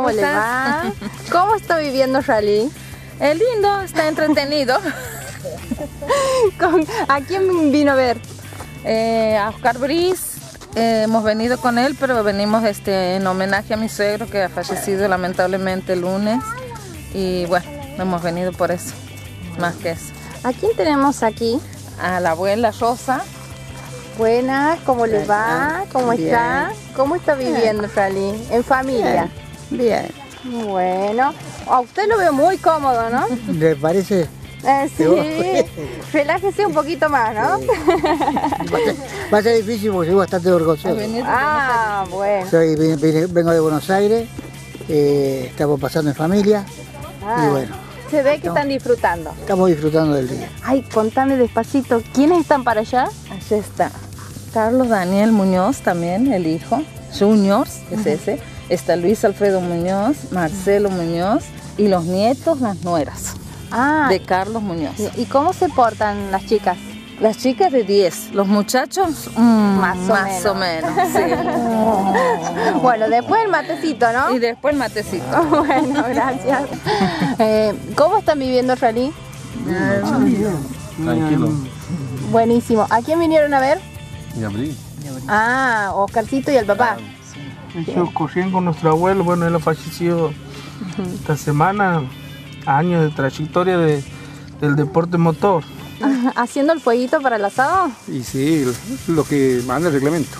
¿Cómo le va? ¿Cómo está viviendo Rally? Es lindo, está entretenido. ¿A quién vino a ver? A Oscar Briz. Hemos venido con él, pero venimos en homenaje a mi suegro que ha fallecido lamentablemente el lunes. Y bueno, hemos venido por eso, más que eso. ¿A quién tenemos aquí? A la abuela Rosa. Buenas, ¿cómo le va? ¿Cómo está? ¿Cómo está viviendo Rally? ¿En familia? Bien. Bueno, a usted lo veo muy cómodo, ¿no? ¿Le parece? Sí, relájese un poquito más, ¿no? Sí. Va a ser difícil porque soy bastante orgulloso. Ah, bueno. Vengo de Buenos Aires, estamos pasando en familia y bueno. Se ve que están disfrutando. Estamos disfrutando del día. Ay, contame despacito, ¿quiénes están para allá? Allá está Carlos Daniel Muñoz también, el hijo, Juniors, es ese. Está Luis Alfredo Muñoz, Marcelo Muñoz y los nietos, las nueras de Carlos Muñoz. ¿Y cómo se portan las chicas? Las chicas de 10, los muchachos más o menos. Sí. Bueno, después el matecito, ¿no? Y después el matecito. Bueno, gracias. ¿Cómo están viviendo Rally? Tranquilo. Buenísimo. ¿A quién vinieron a ver? Y abrí. Ah, Oscarcito y el papá. Yo corriendo con nuestro abuelo, bueno, él ha fallecido esta semana, años de trayectoria del deporte motor. ¿Haciendo el fueguito para el asado? Y sí, lo que manda el reglamento.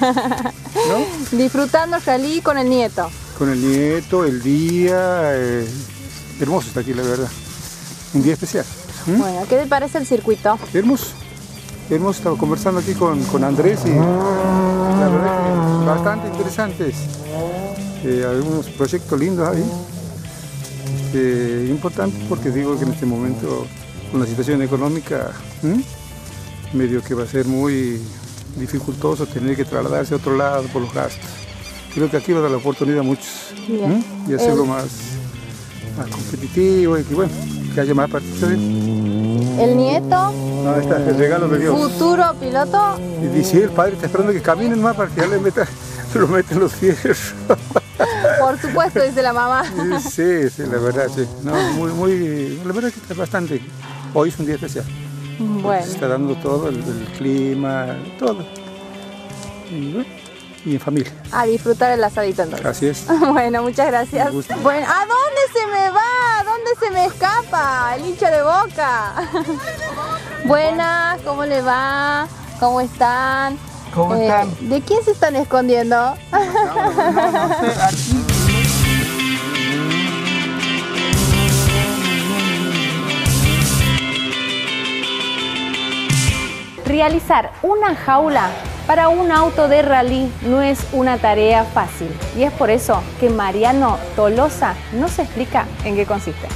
¿No? Disfrutando Rally con el nieto. Con el nieto, el día, hermoso está aquí la verdad. Un día especial. Bueno, ¿qué te parece el circuito? Hermoso. Hemos estado conversando aquí con Andrés y la verdad que bastante interesantes. Algunos proyectos lindos ahí. Importante porque digo que en este momento con la situación económica medio que va a ser muy dificultoso tener que trasladarse a otro lado por los gastos. Creo que aquí va a dar la oportunidad a muchos y hacerlo más competitivo y que bueno, que haya más participación. ¿El nieto? No, está el regalo de Dios. ¿Futuro piloto? Y dice, el padre está esperando que caminen más para que ya lo meten los fierros. Por supuesto, dice la mamá. Sí, la verdad, sí. No, la verdad que está bastante. Hoy es un día especial. Bueno. Se está dando todo, el clima, todo. Y en familia. A disfrutar el asadito entonces. Así es. Bueno, muchas gracias. Bueno, ¿a dónde se me va? ¿A dónde se me escapa? El hincha de Boca. Buenas, ¿cómo le va? ¿Cómo están? ¿Cómo están? ¿De quién se están escondiendo? No sé, aquí. Realizar una jaula para un auto de rally no es una tarea fácil y es por eso que Mariano Tolosa nos explica en qué consiste.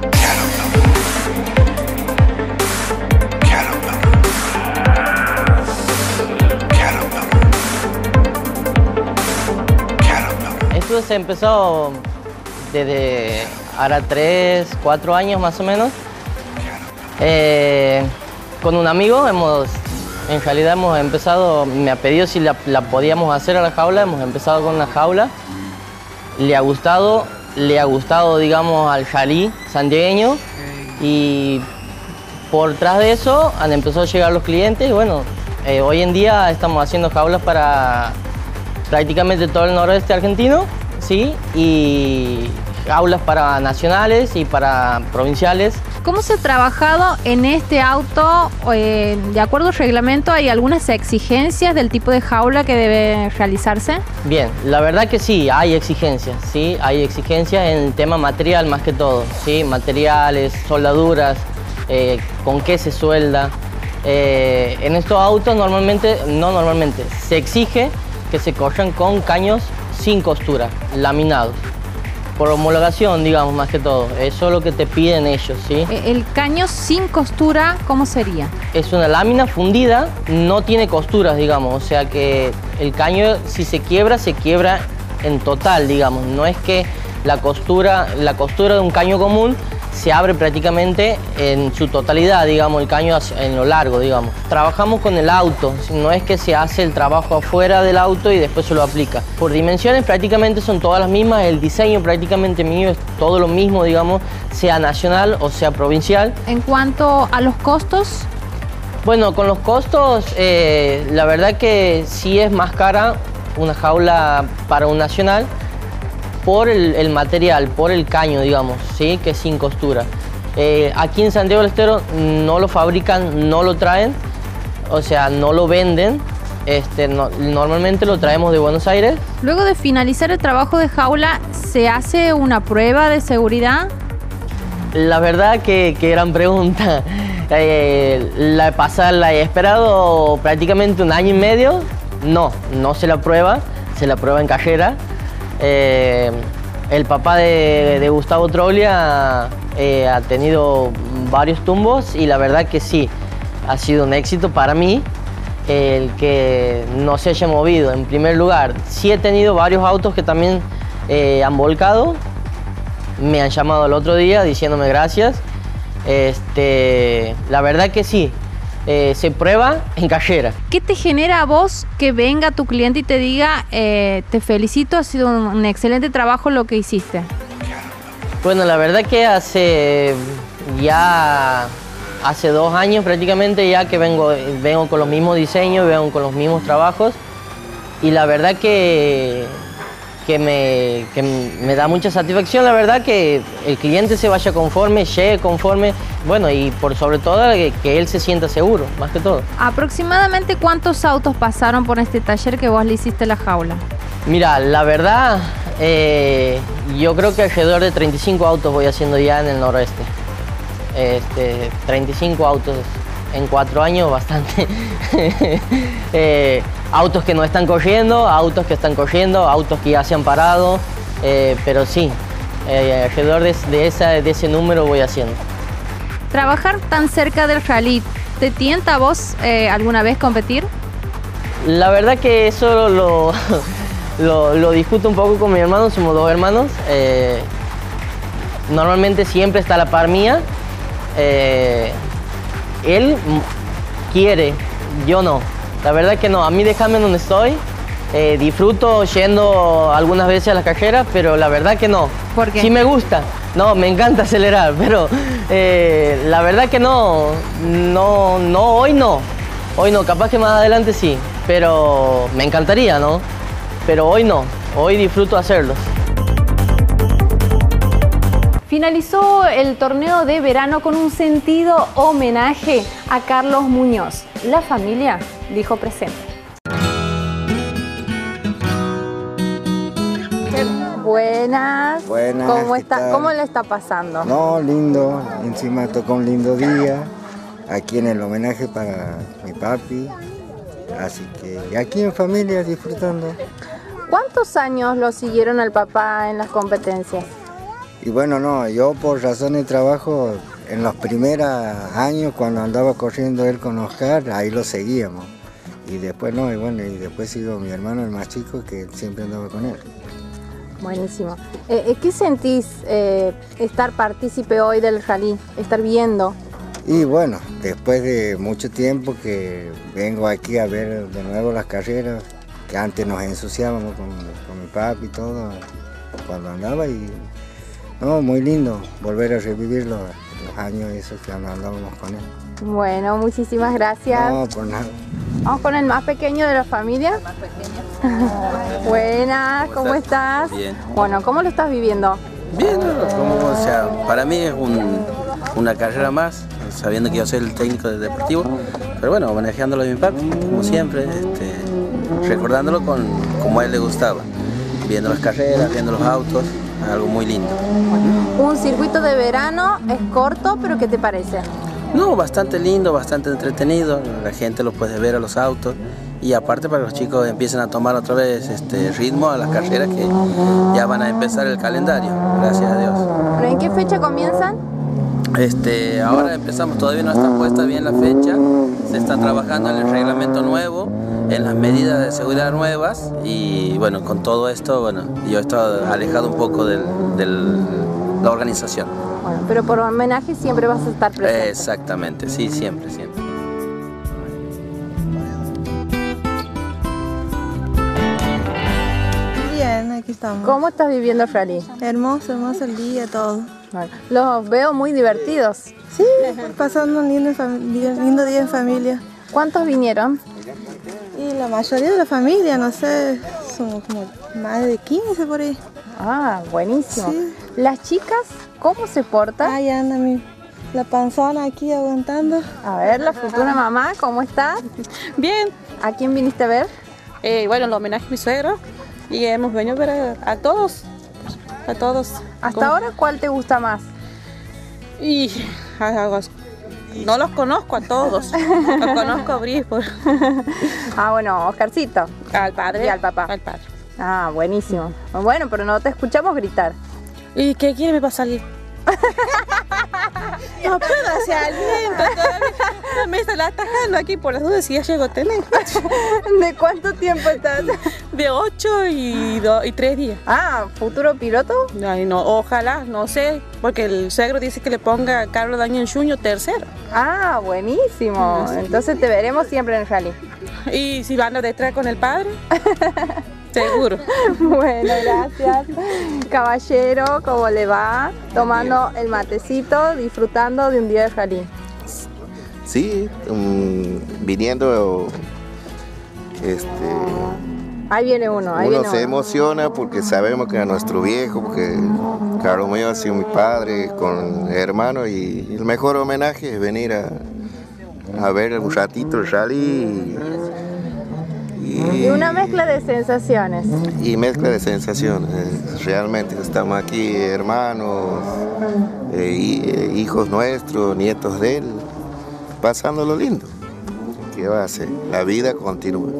Esto se empezó desde ahora 3, 4 años más o menos. Con un amigo en realidad hemos empezado, me ha pedido si la podíamos hacer a la jaula, hemos empezado con una jaula. Le ha gustado digamos al rally santiagueño y por tras de eso han empezado a llegar los clientes y bueno, hoy en día estamos haciendo jaulas para prácticamente todo el noroeste argentino, ¿sí? Y jaulas para nacionales y para provinciales. ¿Cómo se ha trabajado en este auto? De acuerdo al reglamento, ¿hay algunas exigencias del tipo de jaula que debe realizarse? Bien, la verdad que sí, hay exigencias, ¿sí? Hay exigencias en el tema material más que todo, ¿sí? Materiales, soldaduras, con qué se suelda. En estos autos se exige que se corran con caños sin costura, laminados. Por homologación, digamos, más que todo. Eso es lo que te piden ellos, ¿sí? El caño sin costura, ¿cómo sería? Es una lámina fundida, no tiene costuras, digamos. O sea que el caño, si se quiebra en total, digamos. No es que la costura de un caño común se abre prácticamente en su totalidad, digamos, el caño en lo largo, digamos. Trabajamos con el auto, no es que se hace el trabajo afuera del auto y después se lo aplica. Por dimensiones prácticamente son todas las mismas, el diseño prácticamente mío es todo lo mismo, digamos, sea nacional o sea provincial. En cuanto a los costos, bueno, con los costos, la verdad que sí es más cara una jaula para un nacional por el material, por el caño, digamos, ¿sí? Que es sin costura. Aquí en Santiago del Estero no lo fabrican, no lo traen, o sea, no lo venden. Normalmente lo traemos de Buenos Aires. luego de finalizar el trabajo de jaula, ¿se hace una prueba de seguridad? La verdad que gran pregunta. La pasada la he esperado prácticamente 1 año y medio. No se la prueba, se la prueba en cajera. El papá de Gustavo Troglia ha tenido varios tumbos y la verdad que sí, ha sido un éxito para mí el que no se haya movido. En primer lugar, sí he tenido varios autos que también han volcado, me han llamado el otro día diciéndome gracias. La verdad que sí, se prueba en cajera. ¿Qué te genera a vos que venga tu cliente y te diga, te felicito, ha sido un excelente trabajo lo que hiciste? Bueno, la verdad que hace 2 años prácticamente ya que vengo con los mismos diseños, vengo con los mismos trabajos y la verdad que me da mucha satisfacción, la verdad, que el cliente se vaya conforme, llegue conforme, bueno, y por sobre todo que él se sienta seguro, más que todo. ¿Aproximadamente cuántos autos pasaron por este taller que vos le hiciste la jaula? Mira, la verdad, yo creo que alrededor de 35 autos voy haciendo ya en el noroeste. 35 autos en 4 años, bastante. Autos que no están corriendo, autos que están corriendo, autos que ya se han parado, pero sí, alrededor de ese número voy haciendo. Trabajar tan cerca del rally, ¿te tienta a vos alguna vez competir? La verdad que eso lo discuto un poco con mi hermano, somos 2 hermanos. Normalmente siempre está a la par mía. Él quiere, yo no. La verdad que no, a mí déjame donde estoy. Disfruto yendo algunas veces a las cajeras, pero la verdad que no. ¿Por qué? Sí me gusta, no, me encanta acelerar, pero la verdad que hoy no. Hoy no, capaz que más adelante sí, pero me encantaría, ¿no? Pero hoy no, hoy disfruto hacerlo. Finalizó el torneo de verano con un sentido homenaje a Carlos Muñoz. La familia dijo presente. Buenas. Buenas. ¿Cómo ¿qué está? tal? ¿Cómo le está pasando? No, lindo. Encima tocó un lindo día. Aquí en el homenaje para mi papi. Así que aquí en familia disfrutando. ¿Cuántos años lo siguieron al papá en las competencias? Y bueno, no, yo por razones de trabajo, en los primeros años cuando andaba corriendo él con Oscar, ahí lo seguíamos. Y después no, y bueno, y después sigo mi hermano, el más chico, que siempre andaba con él. Buenísimo. ¿Qué sentís estar partícipe hoy del rally, estar viendo? Y bueno, después de mucho tiempo que vengo aquí a ver de nuevo las carreras, que antes nos ensuciábamos con mi papi y todo, cuando andaba y... No, muy lindo volver a revivir los años esos que andábamos con él. Bueno, muchísimas gracias. No, por nada. Vamos con el más pequeño de la familia. El más pequeño. Buenas, ¿cómo estás? Bien. Bueno, ¿cómo lo estás viviendo? Bien, o sea, para mí es una carrera más, sabiendo que yo soy el técnico del deportivo, pero bueno, homenajeándolo a mi papi, como siempre, recordándolo como a él le gustaba, viendo las carreras, viendo los autos. Algo muy lindo. Un circuito de verano es corto, pero ¿qué te parece? No, bastante lindo, bastante entretenido. La gente lo puede ver a los autos y aparte para que los chicos empiecen a tomar otra vez ritmo a las carreras que ya van a empezar el calendario, gracias a Dios. ¿Pero en qué fecha comienzan? Ahora empezamos, todavía no está puesta bien la fecha, se está trabajando en el reglamento nuevo, en las medidas de seguridad nuevas y bueno, con todo esto, bueno, yo he estado alejado un poco de la organización. Bueno, pero por homenaje siempre vas a estar presente. Exactamente, sí, siempre, siempre. Bien, aquí estamos. ¿Cómo estás viviendo el rally? Hermoso, hermoso el día, todo. Bueno, los veo muy divertidos. Sí, pasando un lindo día en familia. ¿Cuántos vinieron? Y la mayoría de la familia, no sé, somos como más de 15 por ahí. Ah, buenísimo. Sí. ¿Las chicas cómo se portan? Ahí anda la panzona aquí aguantando. A ver, la futura mamá, ¿cómo está? Bien. ¿A quién viniste a ver? Bueno, el homenaje a mi suegro y hemos venido a ver a todos. A todos. ¿Hasta ahora cuál te gusta más? Y no los conozco a todos. Los conozco a Bris. Ah, bueno, Oscarcito. Al padre. Y al papá. Al padre. Ah, buenísimo. Bueno, pero no te escuchamos gritar. ¿Y qué quiere mi para salir? No puedo hacer aliento todavía. Me está atajando aquí por las dudas si ya llego a tener. ¿De cuánto tiempo estás? De 8 y 3 días. Ah, ¿futuro piloto? Ay, no, ojalá, no sé, porque el suegro dice que le ponga Carlos Daniel Chuño tercero. Ah, buenísimo. Entonces te veremos siempre en el rally. ¿Y si van detrás con el padre? Seguro. Bueno, gracias. Caballero, ¿cómo le va? Tomando el matecito, disfrutando de un día de rally. Sí, viniendo, Ahí viene uno, ahí uno viene se uno. emociona porque sabemos que a nuestro viejo, porque Carlos mío ha sido mi padre con hermano y el mejor homenaje es venir a ver un ratito el rally Y una mezcla de sensaciones. y mezcla de sensaciones. Realmente estamos aquí hermanos, hijos nuestros, nietos de él, pasándolo lindo. ¿Qué va a hacer? La vida continúa.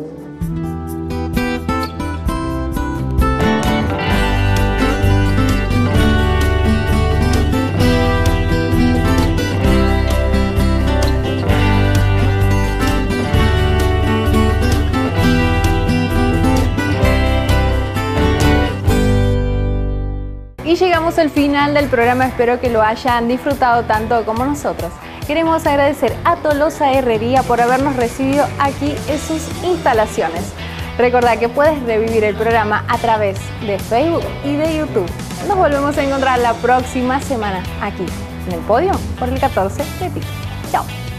Y llegamos al final del programa, espero que lo hayan disfrutado tanto como nosotros. Queremos agradecer a Tolosa Herrería por habernos recibido aquí en sus instalaciones. Recordá que puedes revivir el programa a través de Facebook y de YouTube. Nos volvemos a encontrar la próxima semana aquí en el podio por el 14 de Pico. Chao.